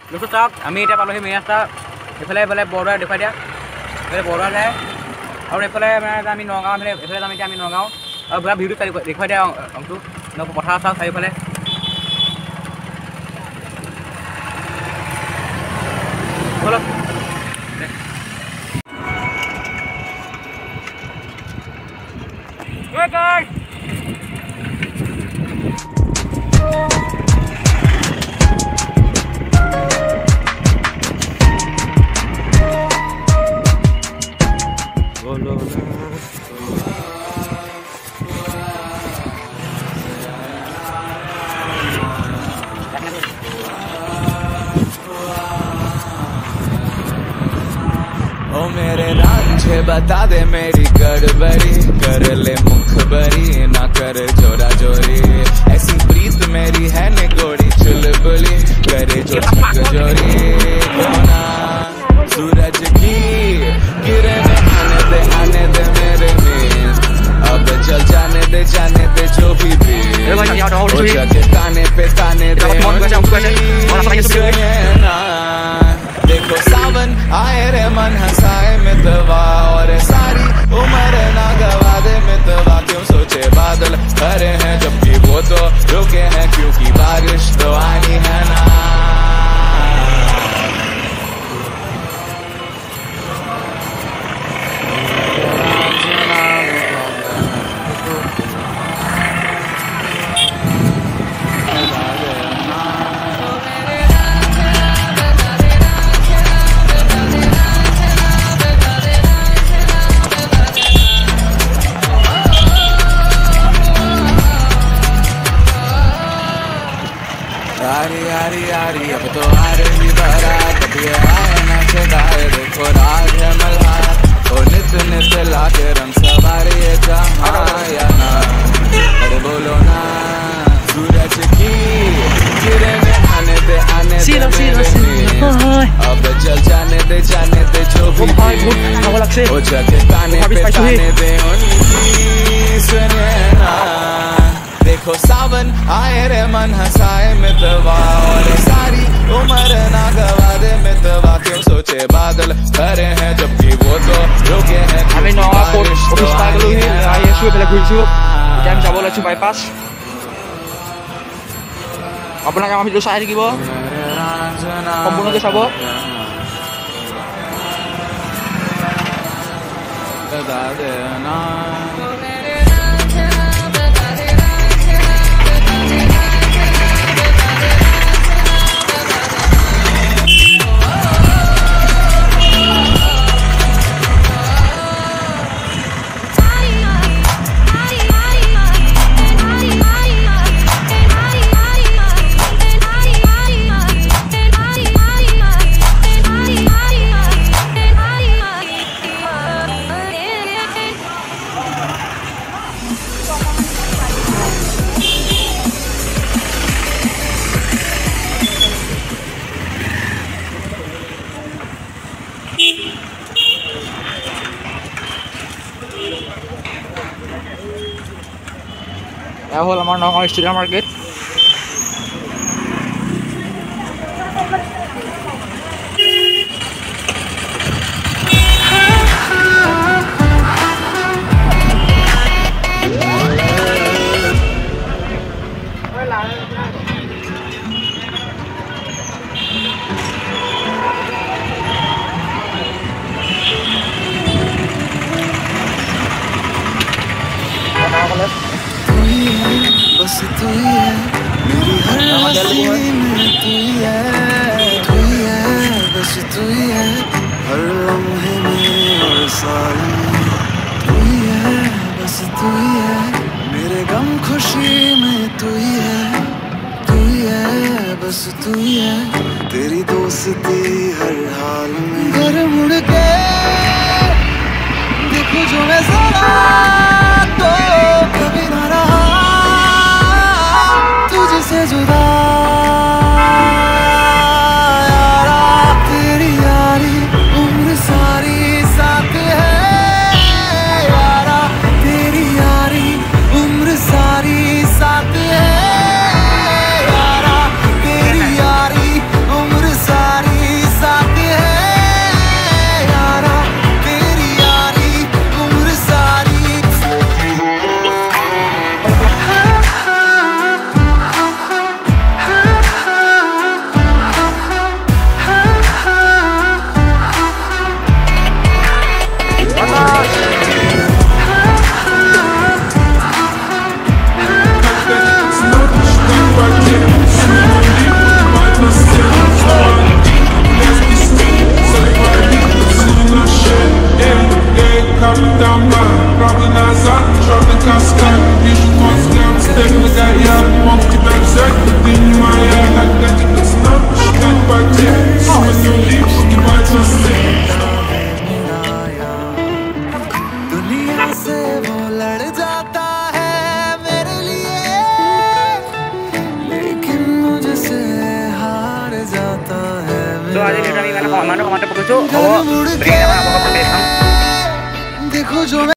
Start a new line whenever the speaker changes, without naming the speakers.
দোস্ত চাওক আমি এতিয়া পালোহি মেইন ৰাস্তা এইফালে এইফালে বৰদোৱা দেখুৱাই দিয়া এইফালে বৰদোৱা যায় আৰু এইফালে মানে আমি নগাঁও এইফালে যাম এতিয়া আমি নগাঁও আৰু পুৰা ভিউটো দেখুৱাই দিয়া অংশটো পথাৰ চাওক চাৰিওফালে বলক
ओ मेरे रांझे बता दे मेरी गड़बड़ी कर ले मुखबरी ना कर जोरा जोरी ऐसी प्रीत मेरी है निगोड़ी चुलबुली करे जो जोरी कोना सूरज की किरण आने दे मेरे नींद अब चल जाने दे जो भी ताने पे ताने दे देखो सावन आए रे मन हंसाए मितवा और सारी उम्र ना गवा दे मितवा क्यों सोचे बादल भरे हैं जबकि वो तो रुके हैं क्योंकि बारिश तो आनी है ना यारी अब तो आ रही बारात अब ये आए ना सदाए देखो राज है मल्हार ओ नित नित लाके रंग सवार ये जहाँ या ना अरे बोलो ना सूरज की किरण आने दे अब चल जाने दे जो भी ओ जगह ताने पे ताने दे उनकी सुने ना देखो सावन आए रे मन हंसाए मितवा और सारी उम्र ना गवा दे मितवा क्यों सोचे बादल भरे हैं जबकि वो तो रुके हैं
আমি নগাঁও অফিস পাই গ'লোহি আহি আছোঁ এইফালে ঘূৰিছোঁ এতিয়া আমি যাব লৈছোঁ বাইপাছ আপোনালোকে আমাৰ ভিডিঅ' চাই থাকিব সম্পূৰ্ণকৈ চাব হল আমার নগাঁও ষ্টেডিয়াম মার্কেট
बस तू ही है मेरी हर हंसी में तू ही है बस तू ही है हर लम्हे में और सारी तू ही है बस तू ही है मेरे गम खुशी में तू ही है बस तू ही है तेरी दोस्ती हर हाल में घर मुड़ के देखो जो मैं जरा तो कभी ना रहा तुझसे जुदा यारा तेरी यारी उम्र सारी साथ है यारा तेरी यारी उम्र सारी साथ है यारा तेरी यारी उम्र सारी
So আজি ভিডিঅ'টো আমি মানে সমান্তৰাল পকাইছোঁ হ'ব।